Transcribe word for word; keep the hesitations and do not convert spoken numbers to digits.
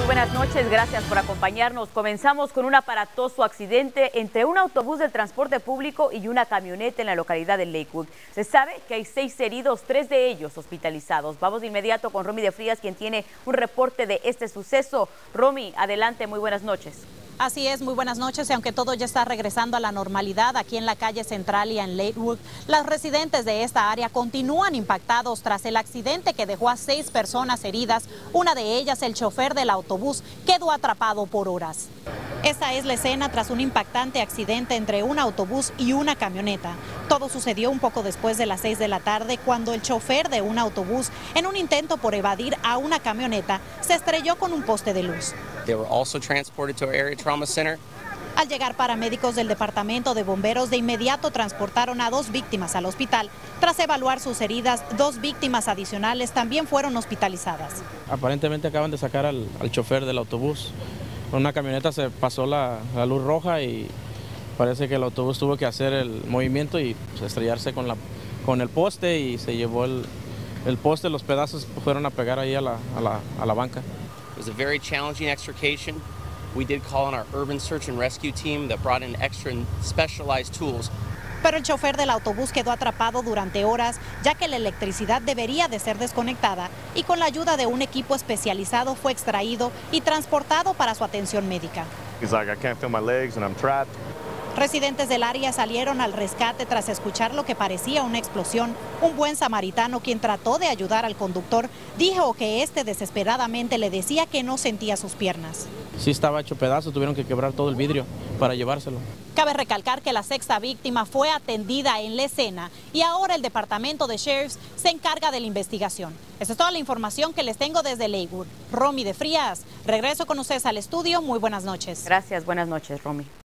Muy buenas noches, gracias por acompañarnos. Comenzamos con un aparatoso accidente entre un autobús del transporte público y una camioneta en la localidad de Lakewood. Se sabe que hay seis heridos, tres de ellos hospitalizados. Vamos de inmediato con Romy de Frías, quien tiene un reporte de este suceso. Romy, adelante, muy buenas noches. Así es, muy buenas noches, y aunque todo ya está regresando a la normalidad aquí en la calle Centralia en Lakewood, los residentes de esta área continúan impactados tras el accidente que dejó a seis personas heridas. Una de ellas, el chofer del autobús, quedó atrapado por horas. Esta es la escena tras un impactante accidente entre un autobús y una camioneta. Todo sucedió un poco después de las seis de la tarde, cuando el chofer de un autobús, en un intento por evadir a una camioneta, se estrelló con un poste de luz. They were also transported to our area trauma center. Al llegar paramédicos del departamento de bomberos, de inmediato transportaron a dos víctimas al hospital. Tras evaluar sus heridas, dos víctimas adicionales también fueron hospitalizadas. Aparentemente acaban de sacar al, al chofer del autobús. Una camioneta se pasó la, la luz roja y parece que el autobús tuvo que hacer el movimiento y pues, estrellarse con, la, con el poste, y se llevó el, el poste. Los pedazos fueron a pegar ahí a la, a la, a la banca. It was a very challenging extrication. We did call on our urban search and rescue team that brought in extra and specialized tools. Pero el chofer del autobús quedó atrapado durante horas, ya que la electricidad debería de ser desconectada, y con la ayuda de un equipo especializado fue extraído y transportado para su atención médica. He's like, I can't feel my legs and I'm trapped. Residentes del área salieron al rescate tras escuchar lo que parecía una explosión. Un buen samaritano, quien trató de ayudar al conductor, dijo que este desesperadamente le decía que no sentía sus piernas. Sí estaba hecho pedazo, tuvieron que quebrar todo el vidrio para llevárselo. Cabe recalcar que la sexta víctima fue atendida en la escena y ahora el departamento de sheriffs se encarga de la investigación. Esa es toda la información que les tengo desde Lakewood. Romy de Frías, regreso con ustedes al estudio. Muy buenas noches. Gracias, buenas noches, Romy.